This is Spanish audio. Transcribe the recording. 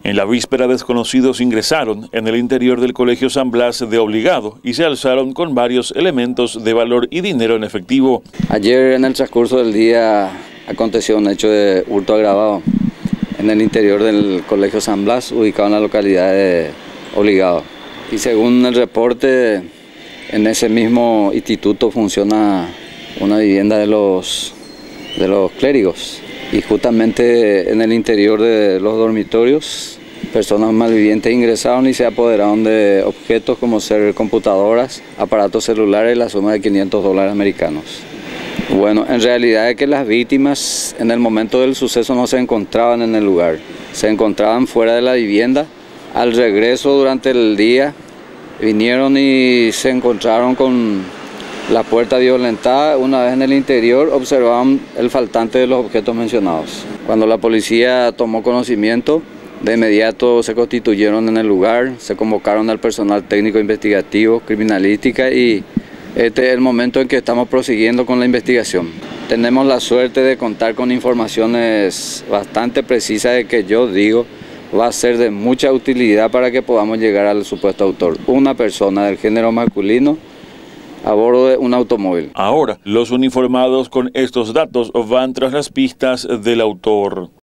En la víspera, desconocidos ingresaron en el interior del Colegio San Blas de Obligado y se alzaron con varios elementos de valor y dinero en efectivo. Ayer, en el transcurso del día, aconteció un hecho de hurto agravado en el interior del Colegio San Blas, ubicado en la localidad de Obligado. Y según el reporte, en ese mismo instituto funciona una vivienda de los clérigos. Y justamente en el interior de los dormitorios, personas malvivientes ingresaron y se apoderaron de objetos como ser computadoras, aparatos celulares y la suma de $500 americanos. Bueno, en realidad es que las víctimas en el momento del suceso no se encontraban en el lugar, se encontraban fuera de la vivienda. Al regreso durante el día vinieron y se encontraron con la puerta violentada. Una vez en el interior observaban el faltante de los objetos mencionados. Cuando la policía tomó conocimiento, de inmediato se constituyeron en el lugar, se convocaron al personal técnico investigativo, criminalística, y este es el momento en que estamos prosiguiendo con la investigación. Tenemos la suerte de contar con informaciones bastante precisas de que yo digo va a ser de mucha utilidad para que podamos llegar al supuesto autor, una persona del género masculino a bordo de un automóvil. Ahora, los uniformados con estos datos van tras las pistas del autor.